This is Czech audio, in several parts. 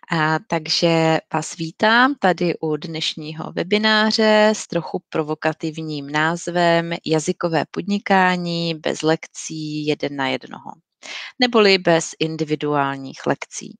Takže vás vítám tady u dnešního webináře s trochu provokativním názvem Jazykové podnikání bez lekcí 1:1, neboli bez individuálních lekcí.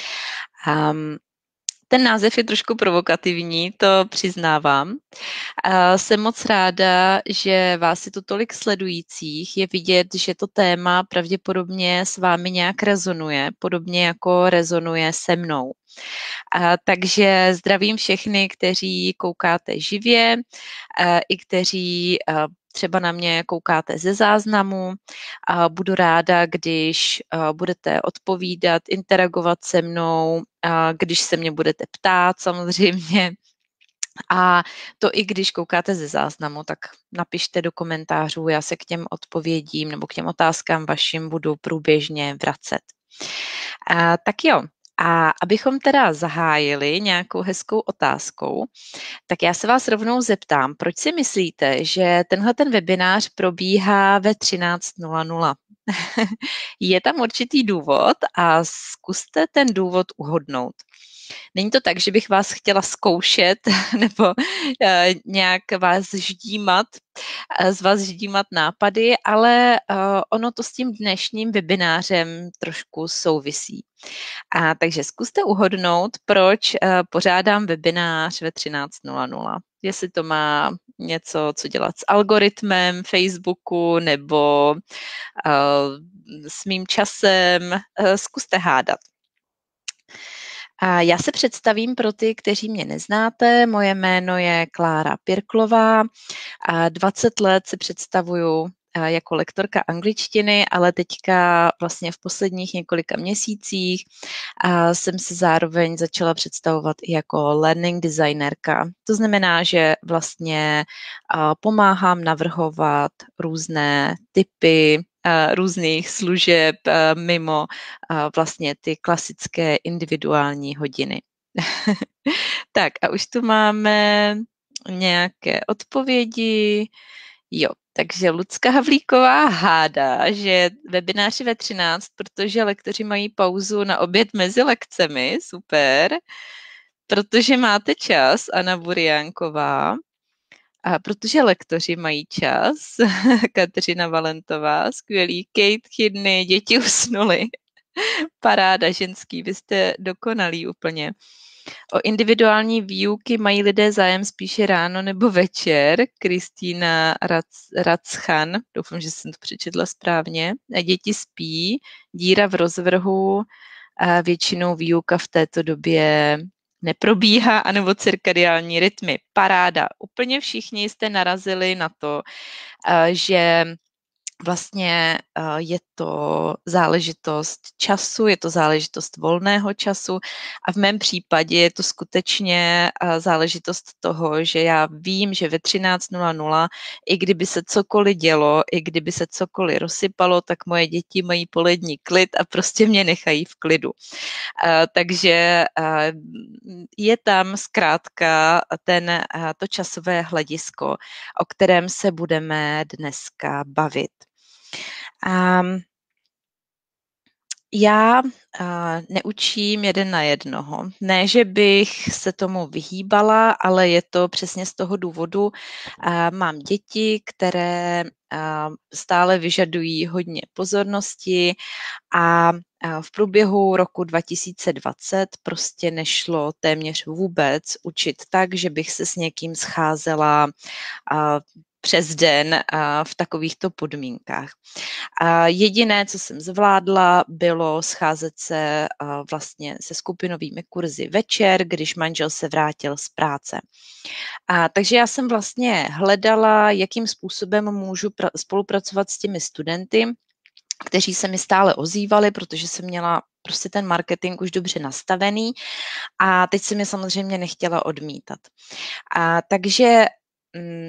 Ten název je trošku provokativní, to přiznávám. Jsem moc ráda, že vás je tu tolik sledujících. Je vidět, že to téma pravděpodobně s vámi nějak rezonuje, podobně jako rezonuje se mnou. Takže zdravím všechny, kteří koukáte živě, i kteří třeba na mě koukáte ze záznamu. Budu ráda, když budete odpovídat, interagovat se mnou, když se mě budete ptát samozřejmě. A to i když koukáte ze záznamu, tak napište do komentářů, já se k těm odpovědím nebo k těm otázkám vašim budu průběžně vracet. Tak jo, a abychom teda zahájili nějakou hezkou otázkou, tak já se vás rovnou zeptám, proč si myslíte, že tenhle webinář probíhá ve 13:00? Je tam určitý důvod a zkuste ten důvod uhodnout. Není to tak, že bych vás chtěla zkoušet nebo nějak vás ždímat, z vás ždímat nápady, ale ono to s tím dnešním webinářem trošku souvisí. Takže zkuste uhodnout, proč pořádám webinář ve 13:00. Jestli to má něco, co dělat s algoritmem Facebooku nebo s mým časem. Zkuste hádat. Já se představím pro ty, kteří mě neznáte. Moje jméno je Klára Pirklová. 20 let se představuju jako lektorka angličtiny, ale teďka vlastně v posledních několika měsících jsem se zároveň začala představovat i jako learning designerka. To znamená, že vlastně pomáhám navrhovat různé typy různých služeb mimo vlastně ty klasické individuální hodiny. Tak a už tu máme nějaké odpovědi. Jo, takže Lucka Havlíková hádá, že webinář je ve 13, protože lektoři mají pauzu na oběd mezi lekcemi, super. Protože máte čas, Anna Buriánková. A protože lektoři mají čas, Kateřina Valentová, skvělý, Kate Chydny, děti usnuly. Paráda, ženský, vy jste dokonalí úplně. O individuální výuky mají lidé zájem spíše ráno nebo večer. Kristýna Racchan, doufám, že jsem to přečetla správně. Děti spí, díra v rozvrhu, a většinou výuka v této době neprobíhá, anebo cirkadiální rytmy. Paráda. Úplně všichni jste narazili na to, že vlastně je to záležitost času, je to záležitost volného času a v mém případě je to skutečně záležitost toho, že já vím, že ve 13:00, i kdyby se cokoliv dělo, i kdyby se cokoliv rozsypalo, tak moje děti mají polední klid a prostě mě nechají v klidu. Takže je tam zkrátka to časové hledisko, o kterém se budeme dneska bavit. Já neučím 1:1. Ne, že bych se tomu vyhýbala, ale je to přesně z toho důvodu. Mám děti, které stále vyžadují hodně pozornosti a v průběhu roku 2020 prostě nešlo téměř vůbec učit tak, že bych se s někým scházela přes den v takovýchto podmínkách. Jediné, co jsem zvládla, bylo scházet se vlastně se skupinovými kurzy večer, když manžel se vrátil z práce. Takže já jsem vlastně hledala, jakým způsobem můžu spolupracovat s těmi studenty, kteří se mi stále ozývali, protože jsem měla prostě ten marketing už dobře nastavený a teď jsem je samozřejmě nechtěla odmítat. Takže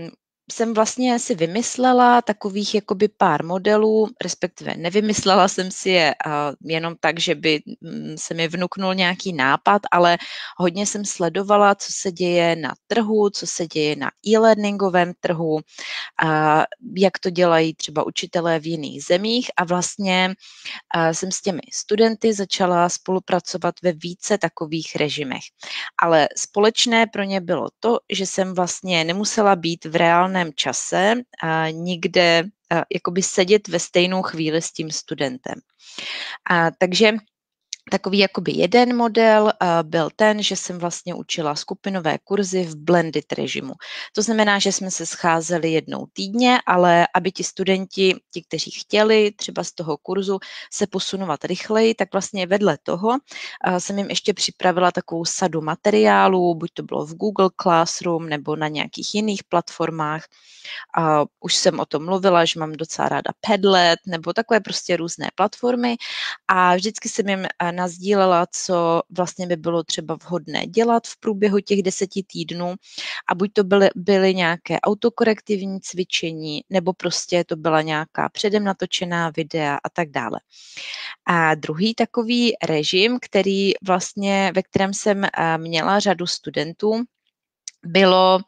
jsem vlastně si vymyslela takových jakoby pár modelů, respektive nevymyslela jsem si je jenom tak, že by se mi vnuknul nějaký nápad, ale hodně jsem sledovala, co se děje na trhu, co se děje na e-learningovém trhu, jak to dělají třeba učitelé v jiných zemích a vlastně jsem s těmi studenty začala spolupracovat ve více takových režimech. Ale společné pro ně bylo to, že jsem vlastně nemusela být v reálném čase nikde jakoby sedět ve stejnou chvíli s tím studentem. Takže takový jakoby jeden model byl ten, že jsem vlastně učila skupinové kurzy v blended režimu. To znamená, že jsme se scházeli jednou týdně, ale aby ti studenti, ti, kteří chtěli třeba z toho kurzu se posunovat rychleji, tak vlastně vedle toho jsem jim ještě připravila takovou sadu materiálů, buď to bylo v Google Classroom nebo na nějakých jiných platformách. Už jsem o tom mluvila, že mám docela ráda Padlet nebo takové prostě různé platformy a vždycky jsem jim nasdílela, co vlastně by bylo třeba vhodné dělat v průběhu těch 10 týdnů a buď to byly nějaké autokorektivní cvičení nebo prostě to byla nějaká předem natočená videa a tak dále. A druhý takový režim, ve kterém jsem měla řadu studentů, bylo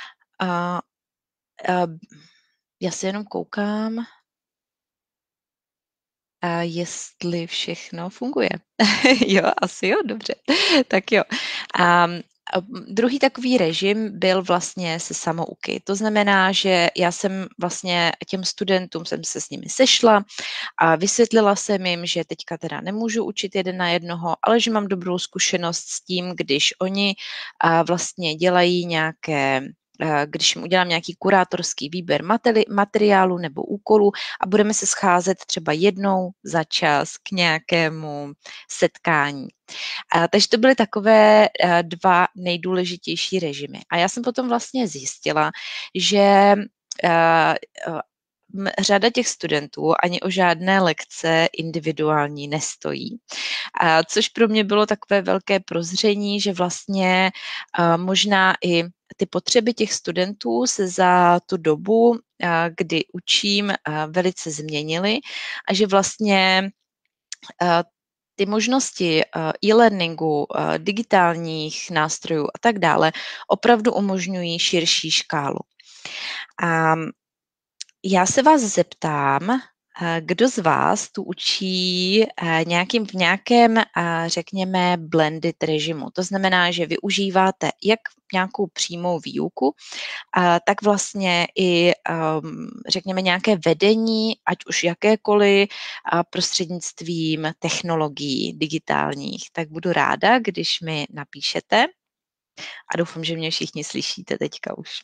já si jenom koukám, jestli všechno funguje. Jo, asi jo, dobře. Tak jo. Druhý takový režim byl vlastně se samouky. To znamená, že já jsem vlastně těm studentům jsem se s nimi sešla a vysvětlila jsem jim, že teďka teda nemůžu učit jeden na jednoho, ale že mám dobrou zkušenost s tím, když oni vlastně dělají když jim udělám nějaký kurátorský výběr materiálu nebo úkolu a budeme se scházet třeba jednou za čas k nějakému setkání. Takže to byly takové dva nejdůležitější režimy. A já jsem potom vlastně zjistila, že řada těch studentů ani o žádné lekce individuální nestojí. Což pro mě bylo takové velké prozření, že vlastně možná i ty potřeby těch studentů se za tu dobu, kdy učím, velice změnily a že vlastně ty možnosti e-learningu, digitálních nástrojů a tak dále opravdu umožňují širší škálu. Já se vás zeptám, kdo z vás tu učí v nějakém, řekněme, blended režimu. To znamená, že využíváte jak nějakou přímou výuku, tak vlastně i, řekněme, nějaké vedení, ať už jakékoliv, prostřednictvím technologií digitálních. Tak budu ráda, když mi napíšete a doufám, že mě všichni slyšíte teďka už.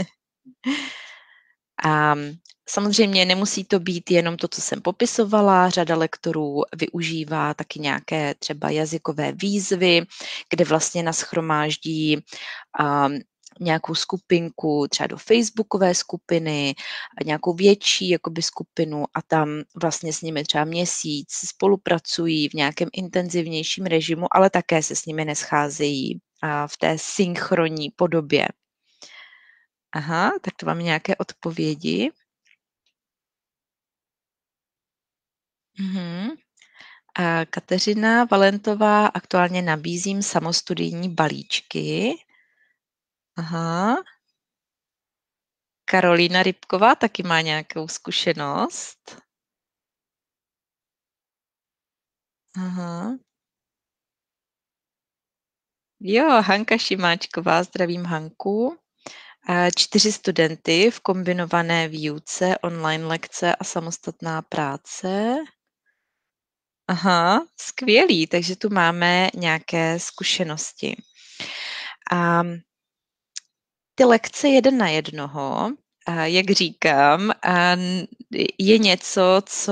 Samozřejmě nemusí to být jenom to, co jsem popisovala. Řada lektorů využívá taky nějaké třeba jazykové výzvy, kde vlastně nashromáždí nějakou skupinku třeba do facebookové skupiny, nějakou větší jakoby skupinu a tam vlastně s nimi třeba měsíc spolupracují v nějakém intenzivnějším režimu, ale také se s nimi nescházejí v té synchronní podobě. Aha, tak to máme nějaké odpovědi. Kateřina Valentová, aktuálně nabízím samostudijní balíčky. Aha. Karolína Rybková taky má nějakou zkušenost. Aha. Jo, Hanka Šimáčková, zdravím Hanku. 4 studenty v kombinované výuce, online lekce a samostatná práce. Aha, skvělý, takže tu máme nějaké zkušenosti. Ty lekce 1 na 1, jak říkám, je něco, co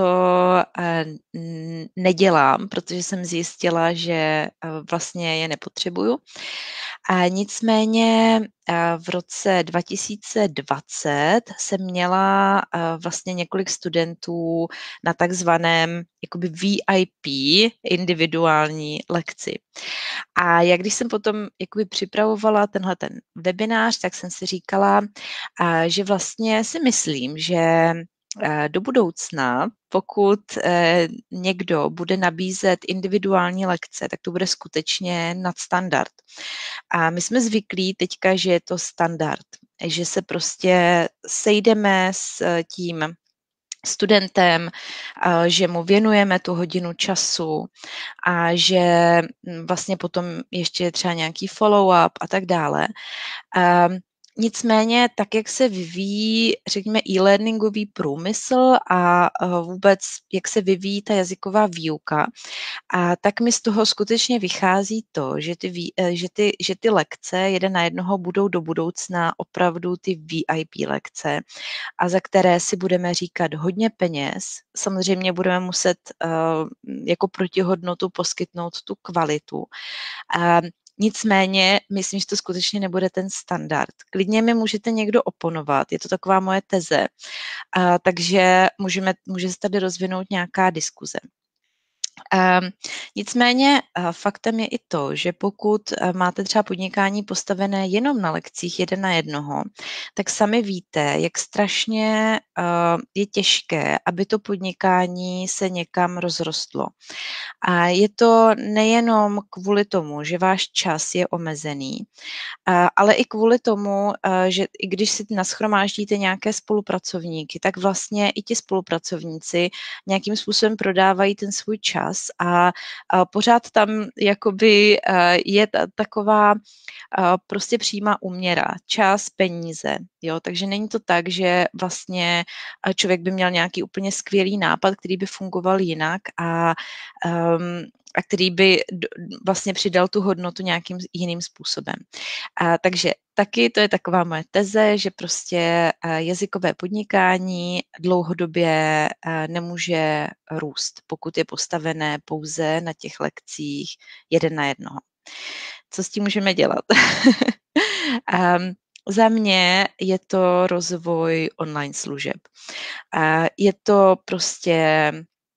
nedělám, protože jsem zjistila, že vlastně je nepotřebuju. A nicméně v roce 2020 jsem měla vlastně několik studentů na takzvaném jakoby VIP individuální lekci. A já když jsem potom jakoby připravovala tenhle ten webinář, tak jsem si říkala, že vlastně si myslím, že do budoucna, pokud někdo bude nabízet individuální lekce, tak to bude skutečně nadstandard. A my jsme zvyklí teďka, že je to standard, že se prostě sejdeme s tím studentem, že mu věnujeme tu hodinu času a že vlastně potom ještě je třeba nějaký follow-up a tak dále. Nicméně, tak jak se vyvíjí, řekněme, e-learningový průmysl a vůbec, jak se vyvíjí ta jazyková výuka, tak mi z toho skutečně vychází to, že ty lekce jeden na jednoho budou do budoucna opravdu ty VIP lekce, a za které si budeme říkat hodně peněz. Samozřejmě budeme muset jako protihodnotu poskytnout tu kvalitu. Nicméně, myslím, že to skutečně nebude ten standard. Klidně mi můžete někdo oponovat, je to taková moje teze, takže může se tady rozvinout nějaká diskuze. Nicméně faktem je i to, že pokud máte třeba podnikání postavené jenom na lekcích jeden na jednoho, tak sami víte, jak strašně je těžké, aby to podnikání se někam rozrostlo. A je to nejenom kvůli tomu, že váš čas je omezený, ale i kvůli tomu, že i když si nashromáždíte nějaké spolupracovníky, tak vlastně i ti spolupracovníci nějakým způsobem prodávají ten svůj čas a pořád tam jakoby je taková prostě přímá úměra, čas, peníze, jo, takže není to tak, že vlastně člověk by měl nějaký úplně skvělý nápad, který by fungoval jinak a který by vlastně přidal tu hodnotu nějakým jiným způsobem. Takže taky to je taková moje teze, že prostě jazykové podnikání dlouhodobě nemůže růst, pokud je postavené pouze na těch lekcích jeden na jednoho. Co s tím můžeme dělat? Za mě je to rozvoj online služeb. Je to prostě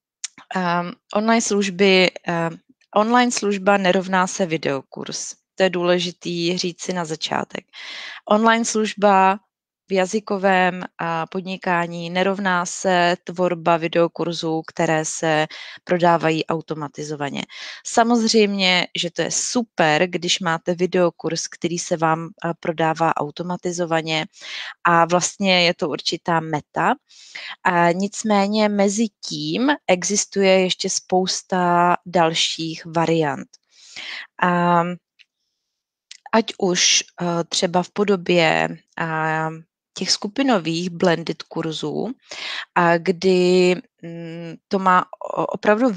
online služba nerovná se videokurs. To je důležitý říct si na začátek. Online služba v jazykovém podnikání nerovná se tvorba videokurzů, které se prodávají automatizovaně. Samozřejmě, že to je super, když máte videokurs, který se vám prodává automatizovaně a vlastně je to určitá meta. Nicméně mezi tím existuje ještě spousta dalších variant. Ať už třeba v podobě těch skupinových blended kurzů, kdy to má opravdu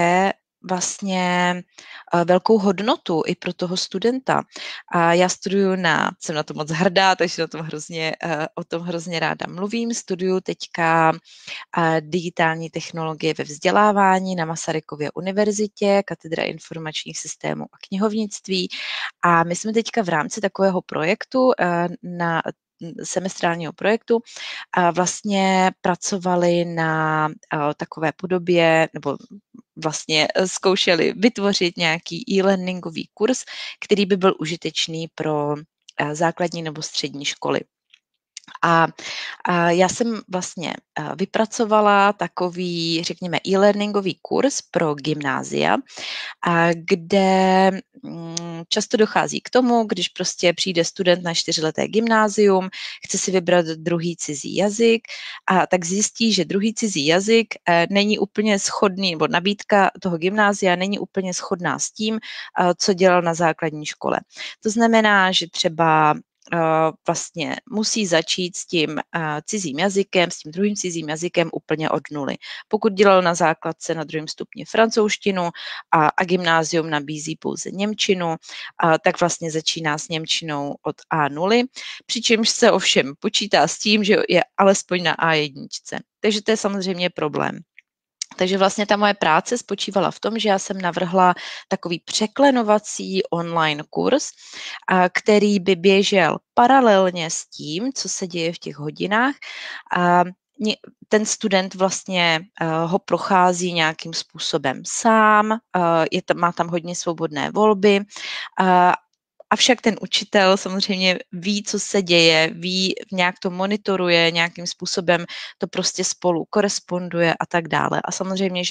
velkou hodnotu i pro toho studenta. A já jsem na to moc hrdá, takže o tom hrozně ráda mluvím. Studuju teďka digitální technologie ve vzdělávání na Masarykově univerzitě, katedra informačních systémů a knihovnictví. A my jsme teďka v rámci takového projektu semestrálního projektu vlastně pracovali na takové podobě, nebo vlastně zkoušeli vytvořit nějaký e-learningový kurz, který by byl užitečný pro základní nebo střední školy. A já jsem vlastně vypracovala takový, řekněme, e-learningový kurz pro gymnázia, kde často dochází k tomu, když prostě přijde student na 4leté gymnázium, chce si vybrat druhý cizí jazyk, tak zjistí, že druhý cizí jazyk není úplně shodný, nebo nabídka toho gymnázia není úplně shodná s tím, co dělal na základní škole. To znamená, že třeba vlastně musí začít s tím cizím jazykem, s tím druhým cizím jazykem úplně od nuly. Pokud dělal na základce na druhém stupni francouzštinu a gymnázium nabízí pouze němčinu, tak vlastně začíná s němčinou od A0, přičemž se ovšem počítá s tím, že je alespoň na A1. Takže to je samozřejmě problém. Takže vlastně ta moje práce spočívala v tom, že já jsem navrhla takový překlenovací online kurz, který by běžel paralelně s tím, co se děje v těch hodinách. A ten student vlastně ho prochází nějakým způsobem sám, má tam hodně svobodné volby, avšak ten učitel samozřejmě ví, co se děje, ví, nějak to monitoruje, nějakým způsobem to prostě spolu koresponduje a tak dále. A samozřejmě,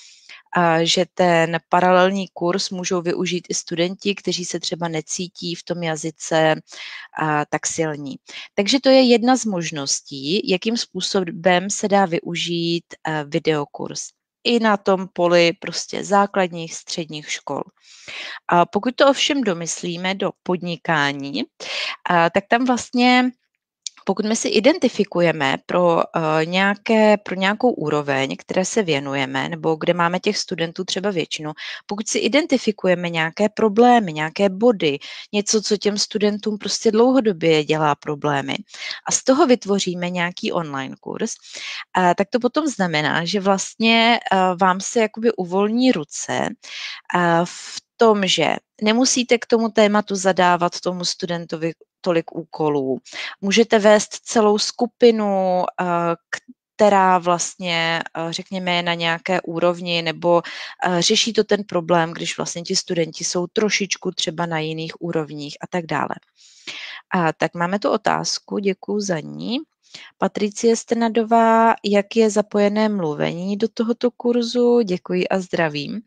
že ten paralelní kurz můžou využít i studenti, kteří se třeba necítí v tom jazyce tak silní. Takže to je jedna z možností, jakým způsobem se dá využít videokurs i na tom poli prostě základních, středních škol. A pokud to ovšem domyslíme do podnikání, tak tam vlastně, pokud my si identifikujeme pro nějakou úroveň, které se věnujeme, nebo kde máme těch studentů třeba většinu, pokud si identifikujeme nějaké problémy, nějaké body, něco, co těm studentům prostě dlouhodobě dělá problémy a z toho vytvoříme nějaký online kurz, tak to potom znamená, že vlastně vám se jakoby uvolní ruce v tom, že nemusíte k tomu tématu zadávat tomu studentovi tolik úkolů. Můžete vést celou skupinu, která vlastně, řekněme, je na nějaké úrovni, nebo řeší to ten problém, když vlastně ti studenti jsou trošičku třeba na jiných úrovních a tak dále. Tak máme tu otázku, děkuji za ní. Patricie Strnadová, jak je zapojené mluvení do tohoto kurzu? Děkuji a zdravím.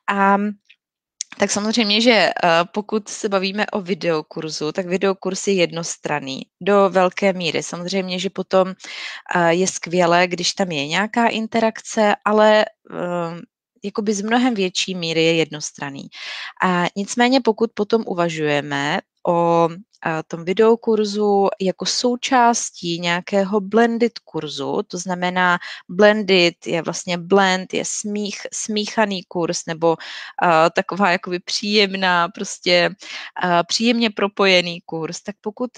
Tak samozřejmě, že pokud se bavíme o videokurzu, tak videokurs je jednostranný do velké míry. Samozřejmě, že potom je skvělé, když tam je nějaká interakce, ale jakoby z mnohem větší míry je jednostranný. Nicméně pokud potom uvažujeme o tom videokurzu jako součástí nějakého blended kurzu, to znamená blended je vlastně blend, je smíchaný kurz nebo taková jakoby příjemná, prostě příjemně propojený kurz, tak pokud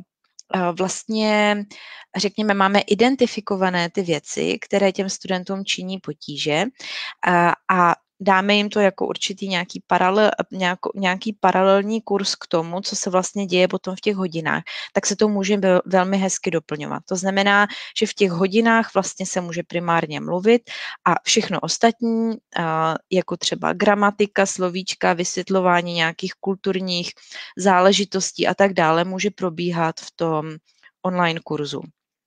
vlastně, řekněme, máme identifikované ty věci, které těm studentům činí potíže a dáme jim to jako určitý nějaký paralelní kurz k tomu, co se vlastně děje potom v těch hodinách, tak se to může velmi hezky doplňovat. To znamená, že v těch hodinách vlastně se může primárně mluvit a všechno ostatní, jako třeba gramatika, slovíčka, vysvětlování nějakých kulturních záležitostí a tak dále, může probíhat v tom online kurzu.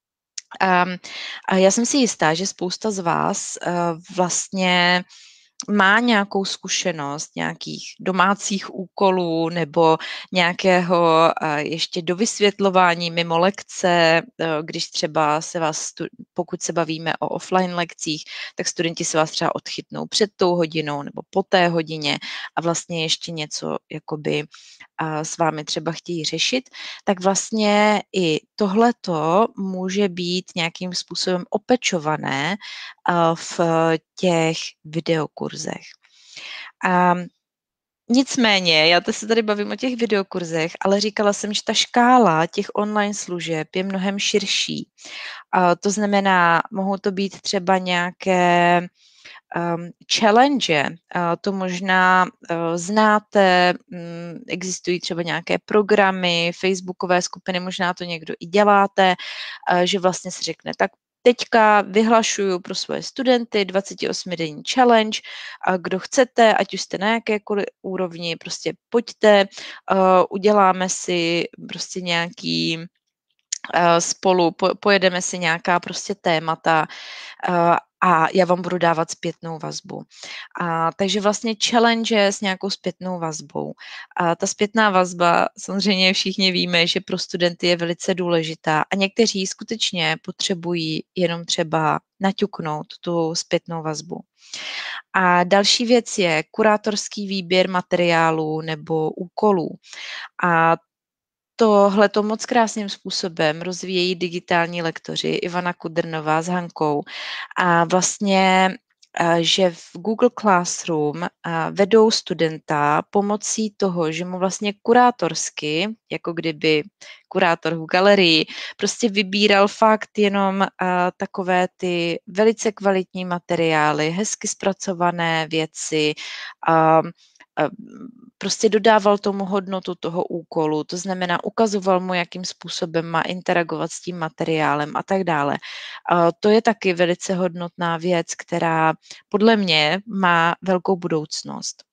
Já jsem si jistá, že spousta z vás vlastně má nějakou zkušenost nějakých domácích úkolů nebo nějakého ještě dovysvětlování mimo lekce, když třeba pokud se bavíme o offline lekcích, tak studenti se vás třeba odchytnou před tou hodinou nebo po té hodině a vlastně ještě něco jakoby s vámi třeba chtějí řešit, tak vlastně i tohleto může být nějakým způsobem opečované v těch videokurzech. Nicméně, já se tady bavím o těch videokurzech, ale říkala jsem, že ta škála těch online služeb je mnohem širší. To znamená, mohou to být třeba nějaké challenge, to možná znáte, existují třeba nějaké programy, facebookové skupiny, možná to někdo i děláte, že vlastně se řekne, tak teďka vyhlašuju pro svoje studenty 28-denní challenge, kdo chcete, ať už jste na jakékoliv úrovni, prostě pojďte, uděláme si prostě nějaký spolu, pojedeme si nějaká prostě témata a já vám budu dávat zpětnou vazbu. Takže vlastně challenge s nějakou zpětnou vazbou. Ta zpětná vazba, samozřejmě všichni víme, že pro studenty je velice důležitá a někteří skutečně potřebují jenom třeba naťuknout tu zpětnou vazbu. A další věc je kurátorský výběr materiálů nebo úkolů. A tohleto moc krásným způsobem rozvíjejí digitální lektoři Ivana Kudrnová s Hankou. A vlastně že v Google Classroom vedou studenta pomocí toho, že mu vlastně kurátorsky, jako kdyby kurátor v galerii, prostě vybíral fakt jenom takové ty velice kvalitní materiály, hezky zpracované věci, prostě dodával tomu hodnotu toho úkolu, to znamená ukazoval mu, jakým způsobem má interagovat s tím materiálem a tak dále. To je taky velice hodnotná věc, která podle mě má velkou budoucnost.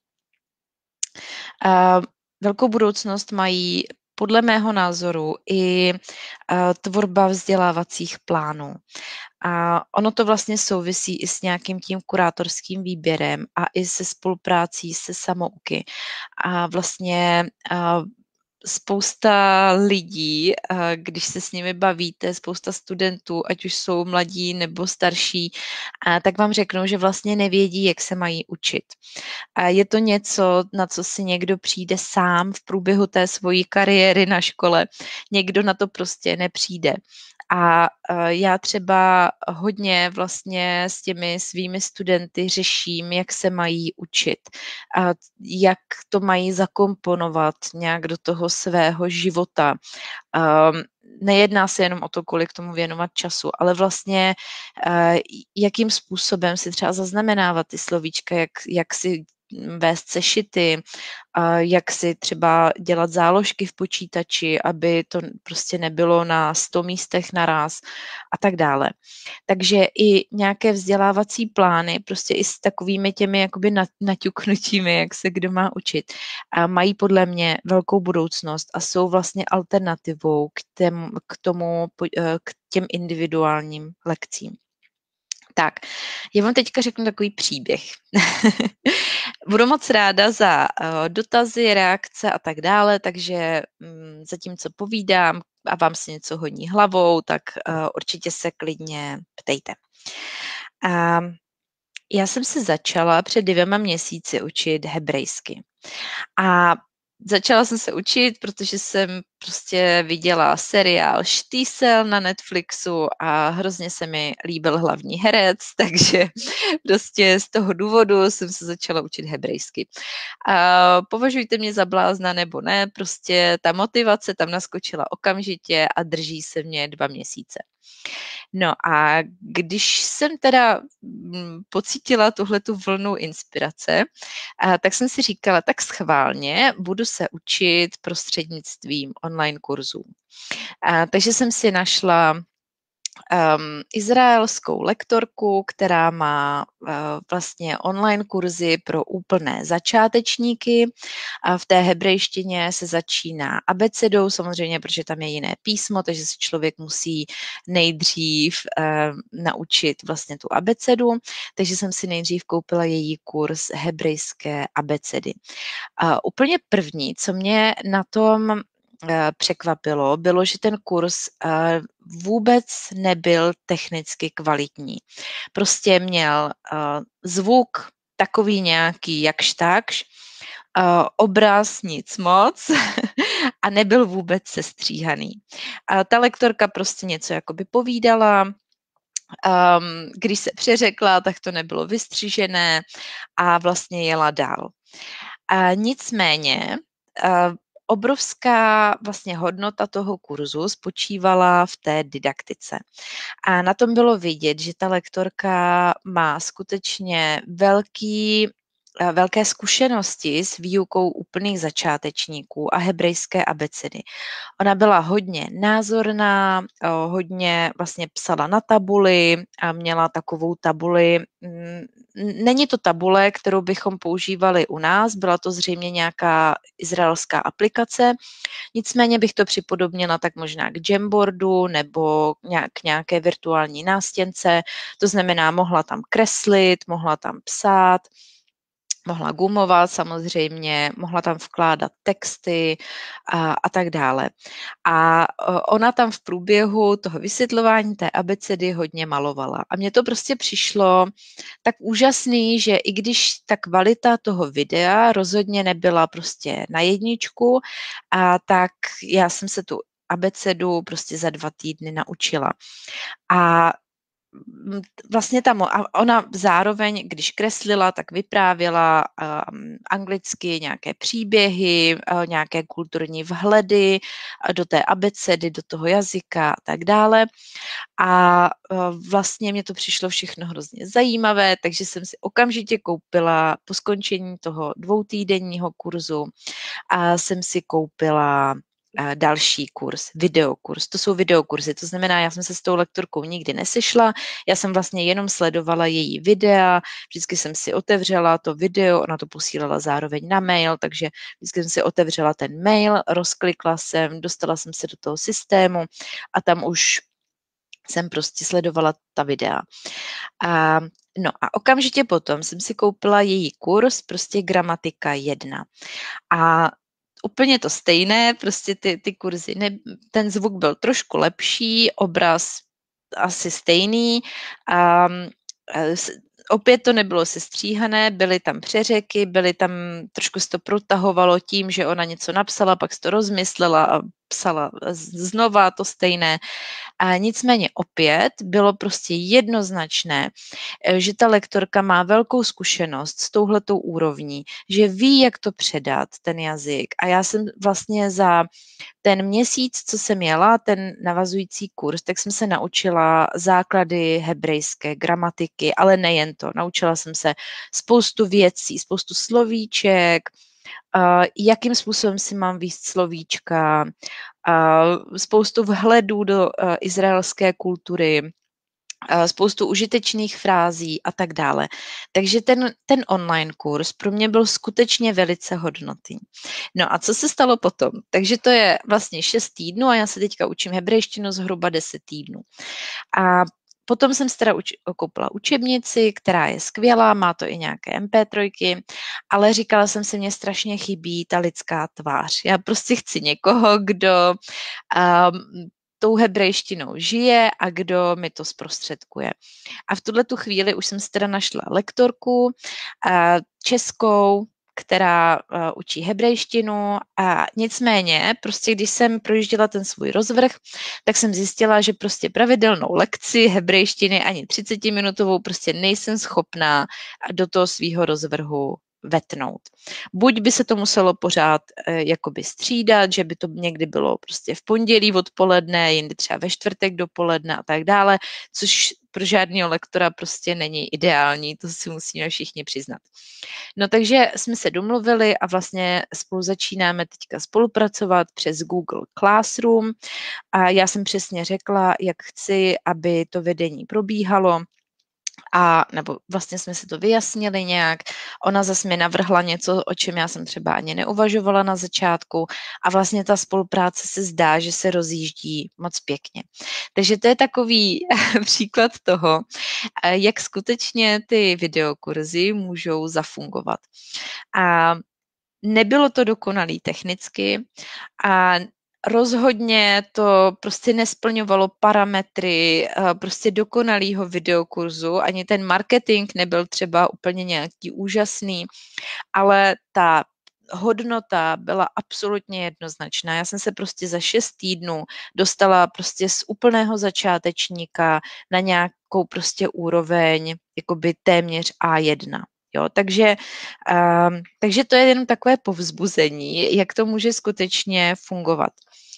Velkou budoucnost mají podle mého názoru i tvorba vzdělávacích plánů. A ono to vlastně souvisí i s nějakým tím kurátorským výběrem a i se spoluprácí se samouky. A vlastně spousta lidí, když se s nimi bavíte, spousta studentů, ať už jsou mladí nebo starší, tak vám řeknou, že vlastně nevědí, jak se mají učit. A je to něco, na co si někdo přijde sám v průběhu té svojí kariéry na škole. Někdo na to prostě nepřijde. A já třeba hodně vlastně s těmi svými studenty řeším, jak se mají učit, a jak to mají zakomponovat nějak do toho svého života. Nejedná se jenom o to, kolik tomu věnovat času, ale vlastně jakým způsobem si třeba zaznamenávat ty slovíčka, jak si vést sešity, jak si třeba dělat záložky v počítači, aby to prostě nebylo na 100 místech naraz a tak dále. Takže i nějaké vzdělávací plány, prostě i s takovými těmi jakoby naťuknutími, jak se kdo má učit, mají podle mě velkou budoucnost a jsou vlastně alternativou k těm individuálním lekcím. Tak, já vám teďka řeknu takový příběh. Budu moc ráda za dotazy, reakce a tak dále, takže zatímco povídám a vám se něco honí hlavou, tak určitě se klidně ptejte. Já jsem se začala před 2 měsíci učit hebrejsky. A začala jsem se učit, protože jsem prostě viděla seriál Štýsel na Netflixu a hrozně se mi líbil hlavní herec, takže prostě z toho důvodu jsem se začala učit hebrejsky. A považujte mě za blázna nebo ne, prostě ta motivace tam naskočila okamžitě a drží se mě 2 měsíce. No a když jsem teda pocítila tuhletu vlnu inspirace, tak jsem si říkala, tak schválně budu se učit prostřednictvím online kurzů. Takže jsem si našla izraelskou lektorku, která má vlastně online kurzy pro úplné začátečníky. A v té hebrejštině se začíná abecedou, samozřejmě, protože tam je jiné písmo, takže si člověk musí nejdřív naučit vlastně tu abecedu. Takže jsem si nejdřív koupila její kurz hebrejské abecedy. Úplně první, co mě na tom překvapilo, bylo, že ten kurz vůbec nebyl technicky kvalitní. Prostě měl zvuk takový nějaký jakž takž, obraz nic moc a nebyl vůbec sestříhaný. Ta lektorka prostě něco jakoby povídala, když se přeřekla, tak to nebylo vystřižené a vlastně jela dál. Nicméně obrovská vlastně hodnota toho kurzu spočívala v té didaktice. A na tom bylo vidět, že ta lektorka má skutečně velké zkušenosti s výukou úplných začátečníků a hebrejské abecedy. Ona byla hodně názorná, hodně vlastně psala na tabuli a měla takovou tabuli. Není to tabule, kterou bychom používali u nás, byla to zřejmě nějaká izraelská aplikace, nicméně bych to připodobnila tak možná k Jamboardu nebo k nějaké virtuální nástěnce, to znamená, mohla tam kreslit, mohla tam psát, mohla gumovat samozřejmě, mohla tam vkládat texty a tak dále. A ona tam v průběhu toho vysvětlování té abecedy hodně malovala. A mně to prostě přišlo tak úžasný, že i když ta kvalita toho videa rozhodně nebyla prostě na jedničku, tak já jsem se tu abecedu prostě za 2 týdny naučila. A vlastně a ona zároveň, když kreslila, tak vyprávěla anglicky nějaké příběhy, nějaké kulturní vhledy do té abecedy, do toho jazyka a tak dále. A vlastně mě to přišlo všechno hrozně zajímavé, takže jsem si okamžitě koupila po skončení toho 2týdenního kurzu a jsem si koupila další kurz, videokurs. To jsou videokurzy, to znamená, já jsem se s tou lektorkou nikdy nesešla, já jsem vlastně jenom sledovala její videa, vždycky jsem si otevřela to video, ona to posílala zároveň na mail, takže vždycky jsem si otevřela ten mail, rozklikla jsem, dostala jsem se do toho systému a tam už jsem prostě sledovala ta videa. No a okamžitě potom jsem si koupila její kurz, prostě gramatika 1. A úplně to stejné, prostě ty kurzy, ten zvuk byl trošku lepší, obraz asi stejný. Opět to nebylo sestříhané, byly tam přeřeky, trošku se to protahovalo tím, že ona něco napsala, pak se to rozmyslela a psala znova to stejné. A nicméně opět bylo prostě jednoznačné, že ta lektorka má velkou zkušenost s touhletou úrovní, že ví, jak to předat, ten jazyk. A já jsem vlastně za ten měsíc, co jsem jela, ten navazující kurz, tak jsem se naučila základy hebrejské gramatiky, ale nejen to. Naučila jsem se spoustu věcí, spoustu slovíček, jakým způsobem si mám víct slovíčka, spoustu vhledů do izraelské kultury, spoustu užitečných frází a tak dále. Takže ten online kurz pro mě byl skutečně velice hodnotný. No a co se stalo potom? Takže to je vlastně 6 týdnů a já se teďka učím hebrejštinu zhruba 10 týdnů. A potom jsem si teda koupila učebnici, která je skvělá, má to i nějaké MP3, ale říkala jsem si, mně strašně chybí ta lidská tvář. Já prostě chci někoho, kdo tou hebrejštinou žije a kdo mi to zprostředkuje. A v tuhle tu chvíli už jsem si teda našla lektorku českou, která učí hebrejštinu a nicméně, prostě když jsem projížděla ten svůj rozvrh, tak jsem zjistila, že prostě pravidelnou lekci hebrejštiny ani 30-minutovou prostě nejsem schopná do toho svýho rozvrhu vetnout. Buď by se to muselo pořád jakoby střídat, že by to někdy bylo prostě v pondělí odpoledne, jindy třeba ve čtvrtek dopoledne a tak dále, což pro žádného lektora prostě není ideální, to si musíme všichni přiznat. No takže jsme se domluvili a vlastně spolu začínáme teďka spolupracovat přes Google Classroom a já jsem přesně řekla, jak chci, aby to vedení probíhalo, nebo vlastně jsme si to vyjasnili nějak, ona zase mi navrhla něco, o čem já jsem třeba ani neuvažovala na začátku a vlastně ta spolupráce se zdá, že se rozjíždí moc pěkně. Takže to je takový příklad toho, jak skutečně ty videokurzy můžou zafungovat. A nebylo to dokonalý technicky a rozhodně to prostě nesplňovalo parametry prostě dokonalýho videokurzu, ani ten marketing nebyl třeba úplně nějaký úžasný, ale ta hodnota byla absolutně jednoznačná. Já jsem se prostě za 6 týdnů dostala prostě z úplného začátečníka na nějakou prostě úroveň jakoby téměř A1. Jo, takže to je jenom takové povzbuzení, jak to může skutečně fungovat.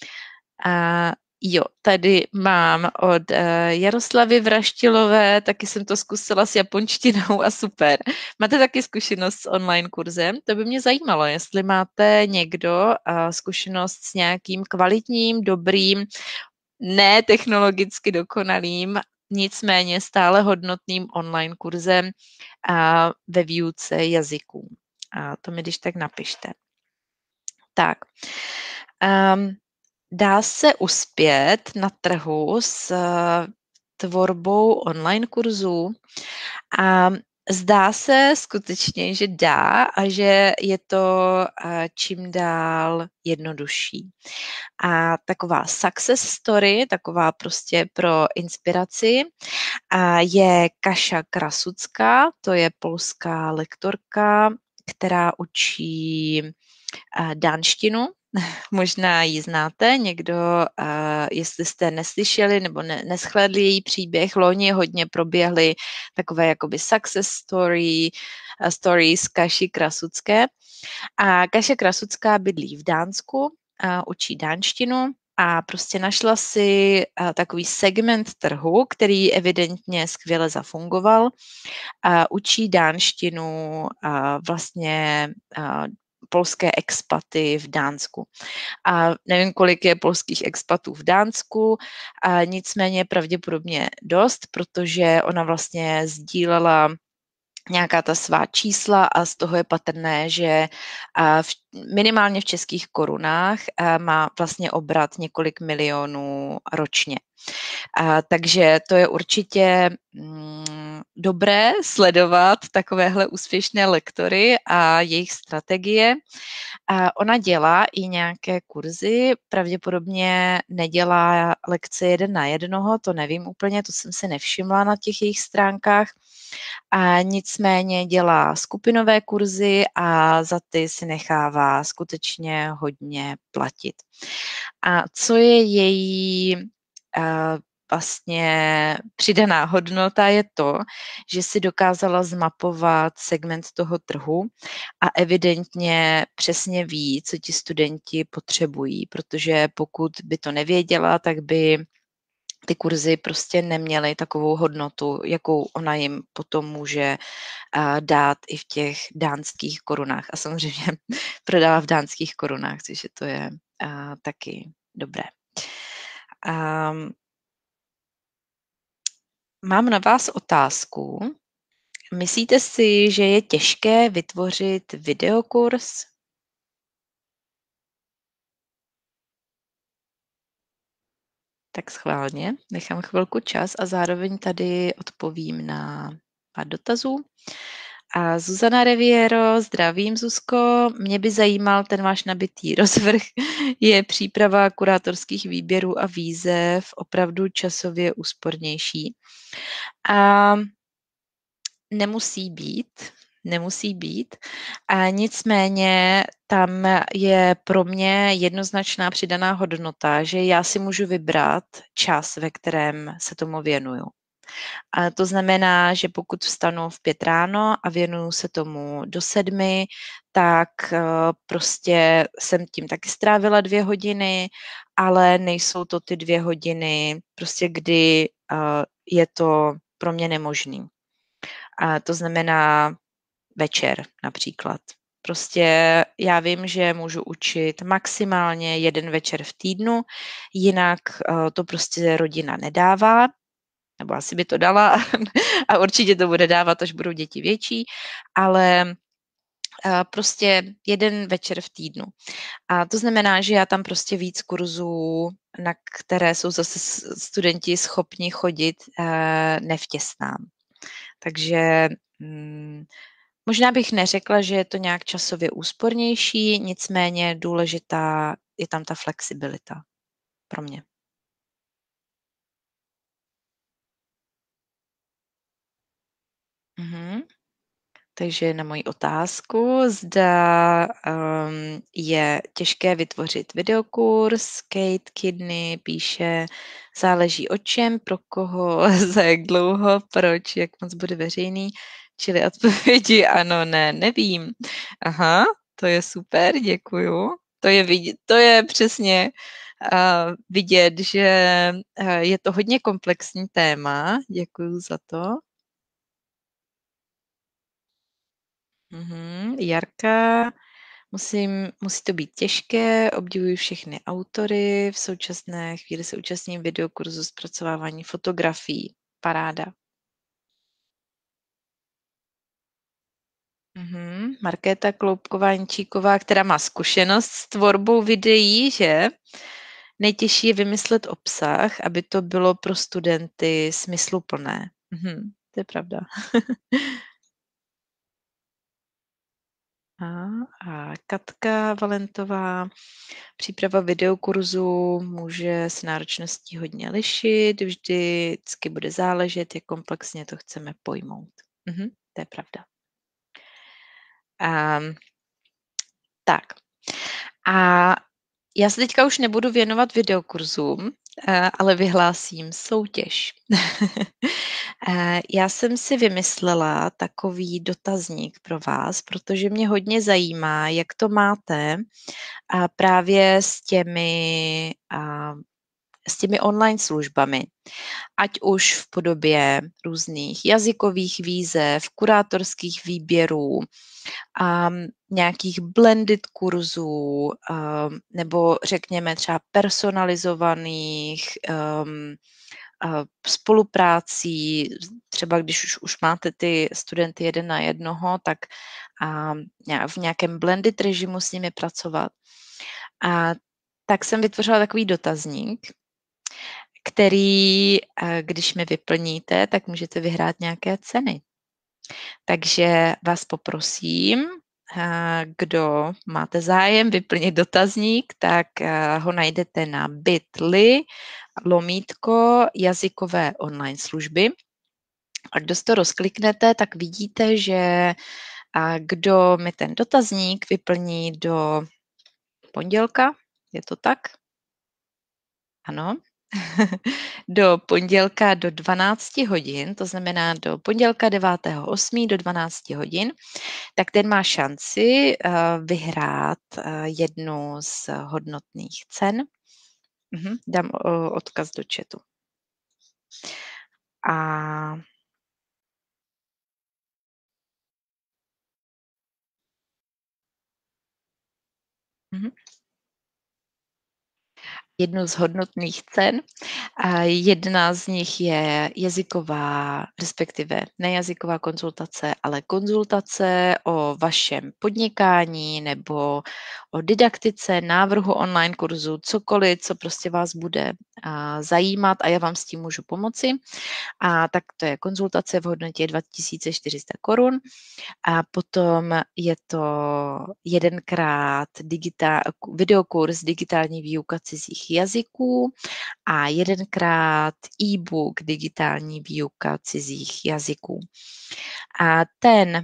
Jo, tady mám od Jaroslavy Vraštilové, taky jsem to zkusila s japonštinou a super. Máte taky zkušenost s online kurzem? To by mě zajímalo, jestli máte někdo zkušenost s nějakým kvalitním, dobrým, ne technologicky dokonalým, nicméně stále hodnotným online kurzem ve výuce jazyků. To mi když tak napište. Tak. Dá se uspět na trhu s tvorbou online kurzů a zdá se skutečně, že dá a že je to čím dál jednodušší. A taková success story, taková prostě pro inspiraci, je Kasia Krasucká, to je polská lektorka, která učí dánštinu Možná ji znáte, někdo, jestli jste neslyšeli nebo neschlédli její příběh, loni hodně proběhly takové jakoby success stories Kaši Krasucké. A Kaša Krasucká bydlí v Dánsku, učí dánštinu a prostě našla si takový segment trhu, který evidentně skvěle zafungoval. Učí dánštinu vlastně polské expaty v Dánsku. A nevím, kolik je polských expatů v Dánsku, nicméně pravděpodobně dost, protože ona vlastně sdílela nějaká ta svá čísla a z toho je patrné, že minimálně v českých korunách má vlastně obrat několik milionů ročně. Takže to je určitě dobré sledovat takovéhle úspěšné lektory a jejich strategie. Ona dělá i nějaké kurzy, pravděpodobně nedělá lekce 1 na 1, to nevím úplně, to jsem si nevšimla na těch jejich stránkách. Nicméně dělá skupinové kurzy a za ty si nechává skutečně hodně platit. A co je její vlastně přidaná hodnota je to, že si dokázala zmapovat segment toho trhu a evidentně přesně ví, co ti studenti potřebují, protože pokud by to nevěděla, tak by ty kurzy prostě neměly takovou hodnotu, jakou ona jim potom může dát i v těch dánských korunách. A samozřejmě prodává v dánských korunách, takže to je taky dobré. Mám na vás otázku. Myslíte si, že je těžké vytvořit videokurs? Tak schválně, nechám chvilku čas a zároveň tady odpovím na pár dotazů. A Zuzana Reviero, zdravím Zuzko, mě by zajímal ten váš nabitý rozvrh. Je příprava kurátorských výběrů a výzev opravdu časově úspornější? A nemusí být. A nicméně tam je pro mě jednoznačná přidaná hodnota, že já si můžu vybrat čas, ve kterém se tomu věnuju. A to znamená, že pokud vstanu v 5 ráno a věnuju se tomu do 7, tak prostě jsem tím taky strávila 2 hodiny, ale nejsou to ty 2 hodiny, prostě kdy je to pro mě nemožný. A to znamená večer například. Prostě já vím, že můžu učit maximálně 1 večer v týdnu, jinak to prostě rodina nedává, nebo asi by to dala a určitě to bude dávat, až budou děti větší, ale prostě 1 večer v týdnu. A to znamená, že já tam prostě víc kurzů, na které jsou zase studenti schopni chodit, nevtěsnám. Takže možná bych neřekla, že je to nějak časově úspornější, nicméně důležitá je tam ta flexibilita pro mě. Takže na moji otázku, zda je těžké vytvořit videokurs, Kate Kidney píše, záleží o čem, pro koho, za jak dlouho, proč, jak moc bude veřejný, čili odpovědi ano, ne, nevím. Aha, to je super, děkuju. To je přesně vidět, že je to hodně komplexní téma, děkuju za to. Jarka, musí to být těžké, obdivuji všechny autory, v současné chvíli se účastním videokurzu zpracovávání fotografií. Paráda. Markéta Kloubková-Jančíková, která má zkušenost s tvorbou videí, že? Nejtěžší je vymyslet obsah, aby to bylo pro studenty smysluplné. To je pravda. A Katka Valentová, příprava videokurzu může s náročností hodně lišit, vždycky bude záležet, jak komplexně to chceme pojmout. To je pravda. Tak. A Já se teďka už nebudu věnovat videokurzům, ale vyhlásím soutěž. Já jsem si vymyslela takový dotazník pro vás, protože mě hodně zajímá, jak to máte právě s těmi online službami. Ať už v podobě různých jazykových výzev, kurátorských výběrů, nějakých blended kurzů, nebo řekněme třeba personalizovaných spoluprácí, třeba když už máte ty studenty 1 na 1, tak v nějakém blended režimu s nimi pracovat. Tak jsem vytvořila takový dotazník, který, když mi vyplníte, tak můžete vyhrát nějaké ceny. Takže vás poprosím, kdo máte zájem vyplnit dotazník, tak ho najdete na bit.ly/jazykové online služby. A kdo si to rozkliknete, tak vidíte, že kdo mi ten dotazník vyplní do pondělka, je to tak? Ano. Do pondělka do 12 hodin, to znamená do pondělka 9.8. do 12 hodin, tak ten má šanci vyhrát jednu z hodnotných cen. Dám odkaz do chatu. Jednu z hodnotných cen. Jedna z nich je jazyková, respektive nejazyková konzultace, ale konzultace o vašem podnikání nebo o didaktice, návrhu online kurzu, cokoliv, co prostě vás bude zajímat a já vám s tím můžu pomoci. Tak to je konzultace v hodnotě 2400 korun. A potom je to jedenkrát videokurs digitální výuka cizích jazyků a jedenkrát e-book digitální výuka cizích jazyků. A ten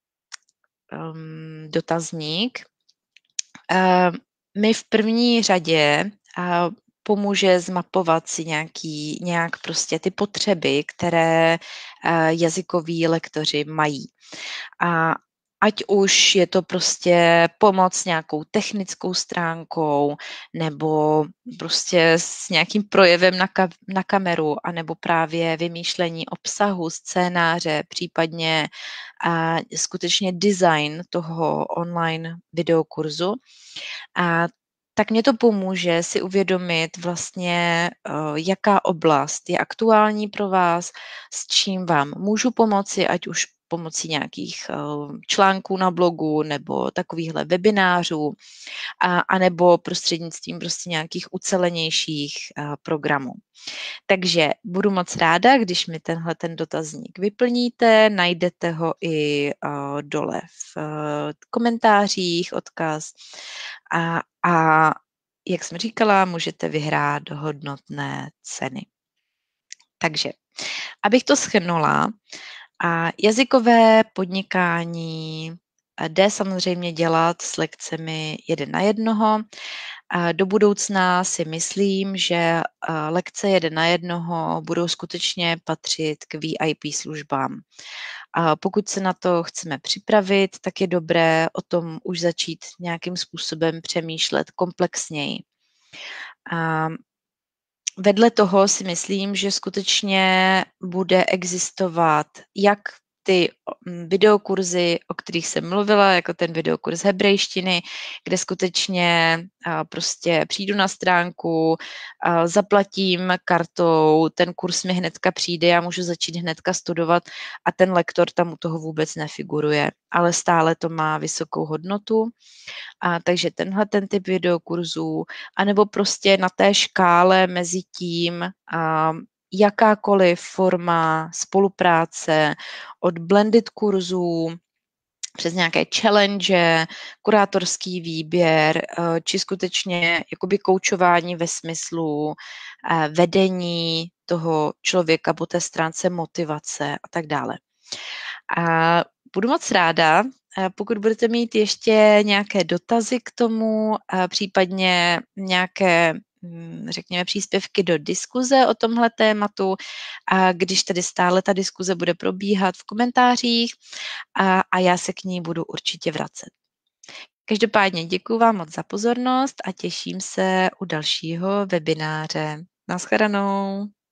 dotazník mi v první řadě pomůže zmapovat si nějak prostě ty potřeby, které jazykoví lektoři mají. Ať už je to prostě pomoc nějakou technickou stránkou, nebo prostě s nějakým projevem na kameru, anebo právě vymýšlení obsahu, scénáře, případně skutečně design toho online videokurzu. Tak mě to pomůže si uvědomit vlastně, jaká oblast je aktuální pro vás, s čím vám můžu pomoci, ať už pomocí nějakých článků na blogu nebo takovýchhle webinářů, anebo prostřednictvím prostě nějakých ucelenějších programů. Takže budu moc ráda, když mi ten dotazník vyplníte, najdete ho i dole v komentářích, odkaz a jak jsem říkala, můžete vyhrát hodnotné ceny. Takže, abych to shrnula, jazykové podnikání jde samozřejmě dělat s lekcemi 1 na 1. Do budoucna si myslím, že lekce 1 na 1 budou skutečně patřit k VIP službám. Pokud se na to chceme připravit, tak je dobré o tom už začít nějakým způsobem přemýšlet komplexněji. Vedle toho si myslím, že skutečně bude existovat jak ty videokurzy, o kterých jsem mluvila, jako ten videokurs hebrejštiny, kde skutečně prostě přijdu na stránku, zaplatím kartou, ten kurz mi hnedka přijde, já můžu začít hnedka studovat a ten lektor tam u toho vůbec nefiguruje, ale stále to má vysokou hodnotu. Takže ten typ videokurzů, anebo prostě na té škále mezi tím, jakákoliv forma spolupráce od blended kurzů přes nějaké challenge, kurátorský výběr, či skutečně jakoby koučování ve smyslu vedení toho člověka po té stránce motivace a tak dále. Budu moc ráda, Pokud budete mít ještě nějaké dotazy k tomu, případně nějaké, řekněme, příspěvky do diskuze o tomhle tématu, a když tedy stále ta diskuze bude probíhat v komentářích a já se k ní budu určitě vracet. Každopádně děkuji vám moc za pozornost a těším se u dalšího webináře. Naschledanou.